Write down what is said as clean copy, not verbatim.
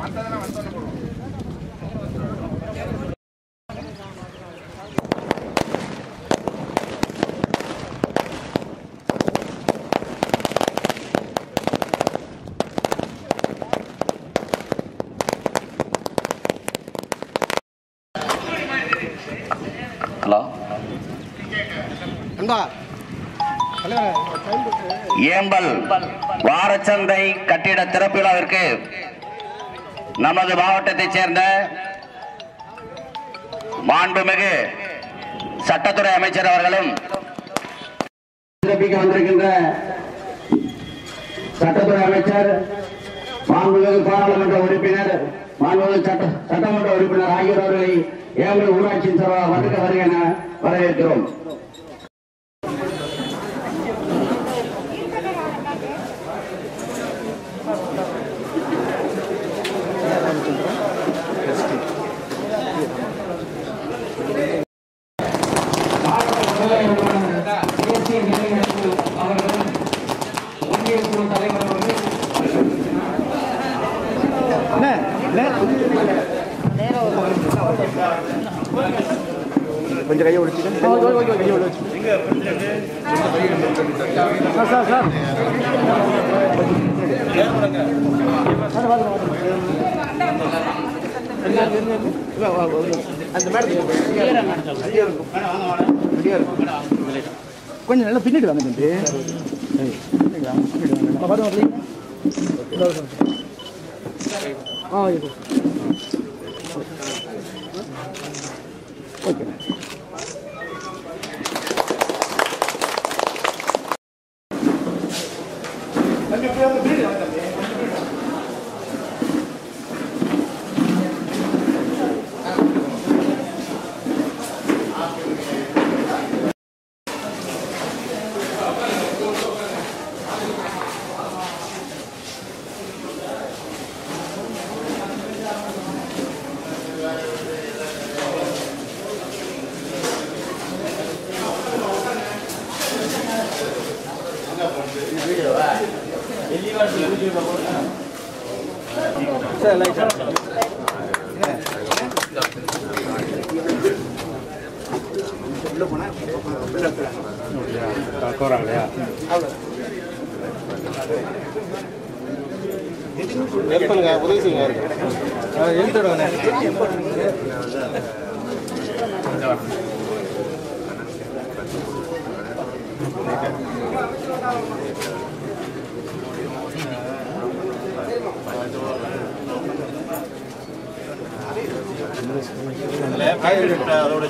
Hello, Embal வாரச்சந்தை கட்டிட திறப்பு விழாவிற்கு நமது மாவட்டத்தைச் சேர்ந்த மாண்புமிகு சட்டத்துறை அமைச்சர் அவர்களும் சிறப்பிக்க வந்திருக்கின்ற சட்டத்துறை அமைச்சர், மாண்புமிகு பாராளுமன்ற உறுப்பினர், மாண்புமிகு சட்டமன்ற உறுப்பினர் ஆகியோரை ஏம்பல் ஊராட்சியின் சார்பாக வருக என வரவேற்கிறோம். கொஞ்சம் கையை ஒடிச்சு கையை ஒடிச்சு சார் சார் அந்த மேடம் கொஞ்சம் நல்லா பின்னிட்டு வாங்க தம்பி. ஓகே. உதவி செய்யுங்க. அதோட